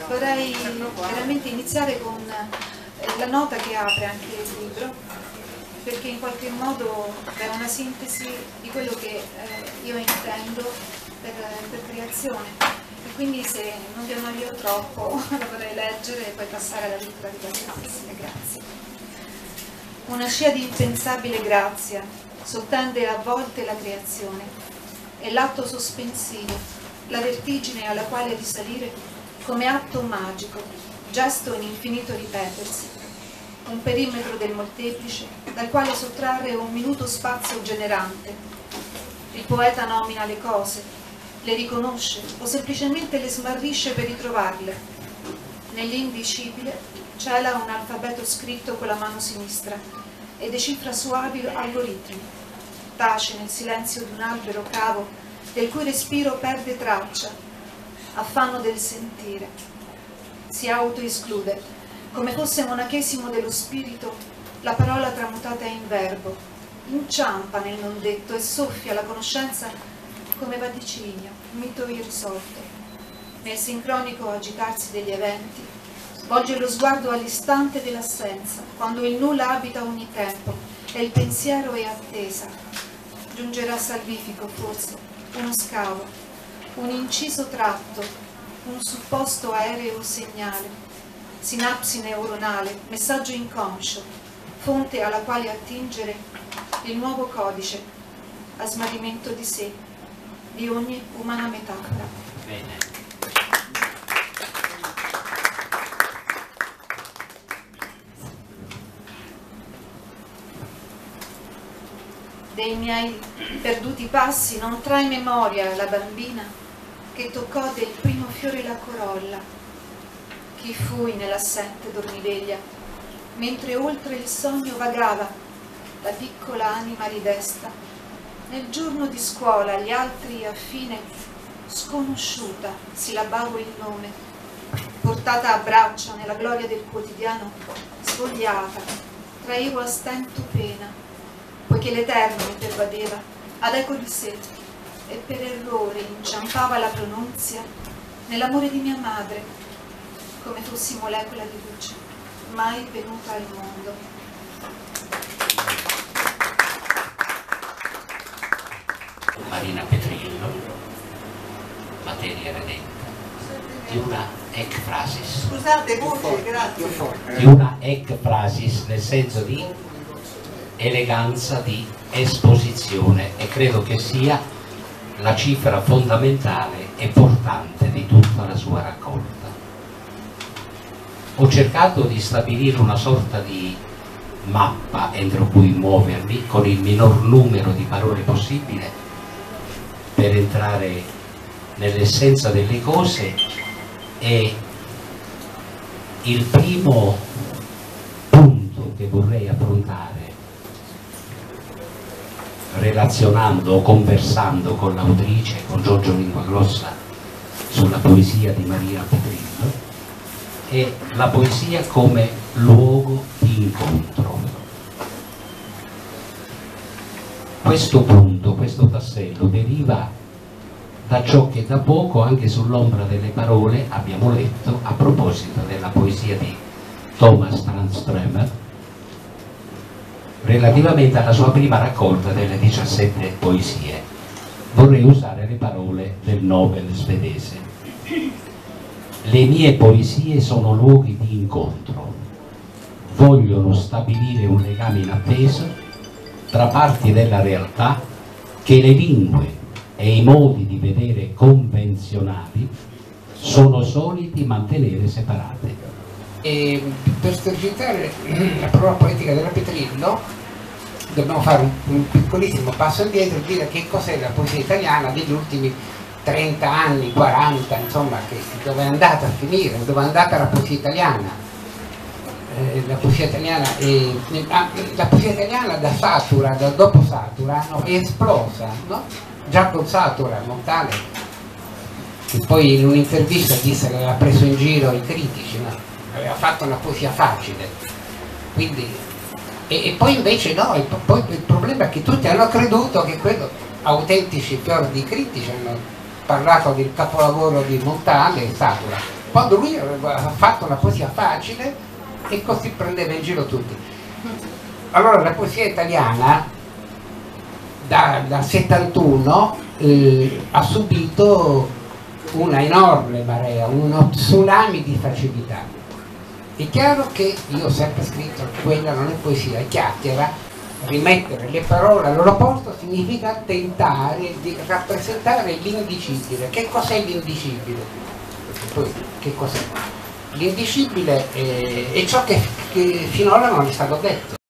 Vorrei veramente iniziare con la nota che apre anche il libro, perché in qualche modo è una sintesi di quello che io intendo per creazione, e quindi se non vi annoio troppo la vorrei leggere e poi passare alla lettura di qualche frase. Grazie. Una scia di impensabile grazia sottende a volte la creazione, è l'atto sospensivo, la vertigine alla quale risalire come atto magico, gesto in infinito ripetersi, un perimetro del molteplice dal quale sottrarre un minuto spazio generante. Il poeta nomina le cose, le riconosce o semplicemente le smarrisce per ritrovarle. Nell'indicibile cela un alfabeto scritto con la mano sinistra e decifra suavi algoritmi. Tace nel silenzio di un albero cavo del cui respiro perde traccia, affanno del sentire. Si autoesclude, come fosse monachesimo dello spirito, la parola tramutata in verbo, inciampa nel non detto e soffia la conoscenza come vaticinio, mito irrisolto. Nel sincronico agitarsi degli eventi, volge lo sguardo all'istante dell'assenza, quando il nulla abita ogni tempo e il pensiero è attesa. Giungerà salvifico, forse, uno scavo, un inciso tratto, un supposto aereo segnale, sinapsi neuronale, messaggio inconscio, fonte alla quale attingere il nuovo codice, a smarrimento di sé, di ogni umana metafora. Bene. Dei miei perduti passi non trae memoria la bambina che toccò del primo fiore la corolla. Chi fui nell'assente dormiveglia, mentre oltre il sogno vagava la piccola anima ridesta. Nel giorno di scuola agli altri affine, sconosciuta, sillabavo il nome, portata a braccia nella gloria del quotidiano, svogliata, traivo a stento pena, poiché l'Eterno mi pervadeva ad eco di sé, e per errore inciampava la pronunzia nell'amore di mia madre, come fossi molecola di luce, mai venuta al mondo. Marina Petrillo, Materia redenta, di una ekphrasis. Scusate, voce, grazie. Di una ekphrasis nel senso di eleganza, di esposizione, e credo che sia la cifra fondamentale e portante di tutta la sua raccolta. Ho cercato di stabilire una sorta di mappa entro cui muovermi con il minor numero di parole possibile per entrare nell'essenza delle cose, e il primo punto che vorrei affrontare, relazionando o conversando con l'autrice, con Giorgio Linguagrossa, sulla poesia di Marina Petrillo, è la poesia come luogo di incontro. Questo punto, questo tassello deriva da ciò che da poco, anche sull'ombra delle parole, abbiamo letto a proposito della poesia di Thomas Tranströmer, relativamente alla sua prima raccolta delle 17 poesie. Vorrei usare le parole del Nobel svedese. Le mie poesie sono luoghi di incontro, vogliono stabilire un legame inatteso tra parti della realtà che le lingue e i modi di vedere convenzionali sono soliti mantenere separate. E per esercitare la prova poetica della Petrillo dobbiamo fare un piccolissimo passo indietro e dire che cos'è la poesia italiana degli ultimi 30 anni, 40, insomma, dove è andata a finire, dove è andata la poesia italiana. La poesia italiana da Satura, da dopo Satura, no, è esplosa, no? Già con Satura, Montale, che poi in un'intervista disse che aveva preso in giro i critici, no? Aveva fatto una poesia facile, quindi, e poi invece no, poi il problema è che tutti hanno creduto che quello, autentici fior di critici hanno parlato del capolavoro di Montale e Satura, quando lui aveva fatto la poesia facile e così prendeva in giro tutti. Allora la poesia italiana dal 71 ha subito una enorme marea, uno tsunami di facilità. È chiaro che io ho sempre scritto che quella non è poesia, è chiacchiera. Rimettere le parole al loro posto significa tentare di rappresentare l'indicibile. Che cos'è l'indicibile? Poi che cos'è? L'indicibile è ciò che finora non è stato detto.